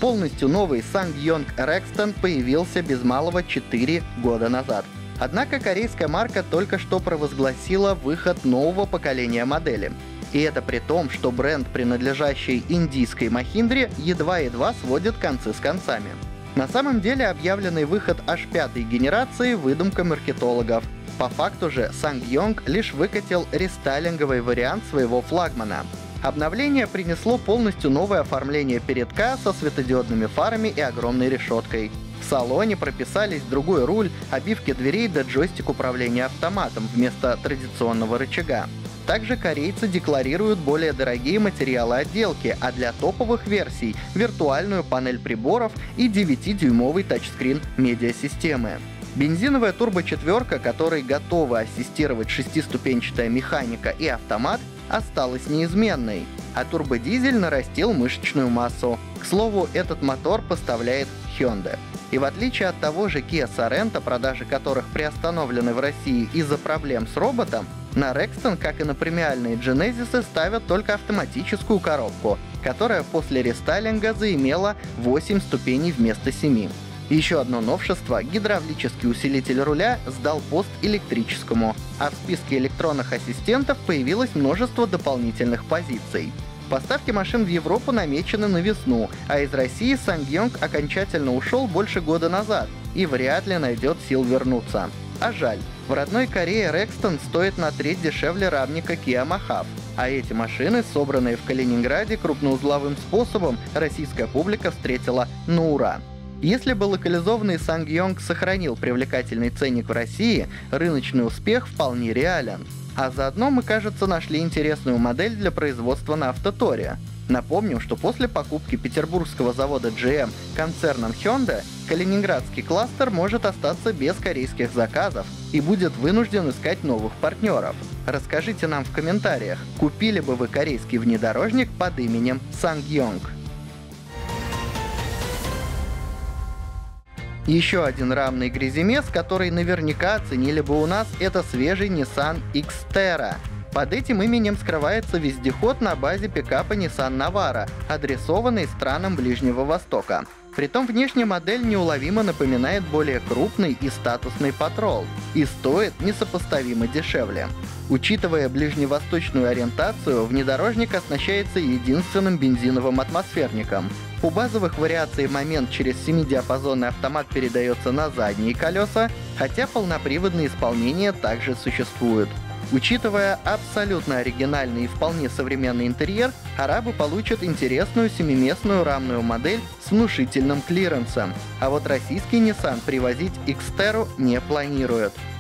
Полностью новый SsangYong Rexton появился без малого 4 года назад. Однако корейская марка только что провозгласила выход нового поколения модели. И это при том, что бренд, принадлежащий индийской Mahindra, едва-едва сводит концы с концами. На самом деле объявленный выход аж 5-й генерации — выдумка маркетологов. По факту же SsangYong лишь выкатил рестайлинговый вариант своего флагмана. Обновление принесло полностью новое оформление передка со светодиодными фарами и огромной решеткой. В салоне прописались другой руль, обивки дверей да джойстик управления автоматом вместо традиционного рычага. Также корейцы декларируют более дорогие материалы отделки, а для топовых версий — виртуальную панель приборов и 9-дюймовый тачскрин медиасистемы. Бензиновая турбо-четверка, которой готовы ассистировать 6-ступенчатая механика и автомат, осталась неизменной, а турбодизель нарастил мышечную массу. К слову, этот мотор поставляет Hyundai. И в отличие от того же Kia Sorento, продажи которых приостановлены в России из-за проблем с роботом, на Rexton, как и на премиальные Genesis, ставят только автоматическую коробку, которая после рестайлинга заимела 8 ступеней вместо 7. Еще одно новшество — гидравлический усилитель руля сдал пост электрическому, а в списке электронных ассистентов появилось множество дополнительных позиций. Поставки машин в Европу намечены на весну, а из России SsangYong окончательно ушел больше года назад и вряд ли найдет сил вернуться. А жаль, в родной Корее Rexton стоит на треть дешевле равника Kia Mahav, а эти машины, собранные в Калининграде крупноузловым способом, российская публика встретила на ура. Если бы локализованный SsangYong сохранил привлекательный ценник в России, рыночный успех вполне реален. А заодно мы, кажется, нашли интересную модель для производства на Автоторе. Напомним, что после покупки петербургского завода GM концерном Hyundai, калининградский кластер может остаться без корейских заказов и будет вынужден искать новых партнеров. Расскажите нам в комментариях, купили бы вы корейский внедорожник под именем SsangYong. Еще один равный гряземес, который наверняка оценили бы у нас, это свежий Nissan Xterra. Под этим именем скрывается вездеход на базе пикапа Nissan Navara, адресованный странам Ближнего Востока. Притом внешне модель неуловимо напоминает более крупный и статусный Patrol, и стоит несопоставимо дешевле. Учитывая ближневосточную ориентацию, внедорожник оснащается единственным бензиновым атмосферником. У базовых вариаций момент через 7-диапазонный автомат передается на задние колеса, хотя полноприводные исполнения также существуют. Учитывая абсолютно оригинальный и вполне современный интерьер, арабы получат интересную 7-местную рамную модель с внушительным клиренсом. А вот российский Nissan привозить Xterra не планирует.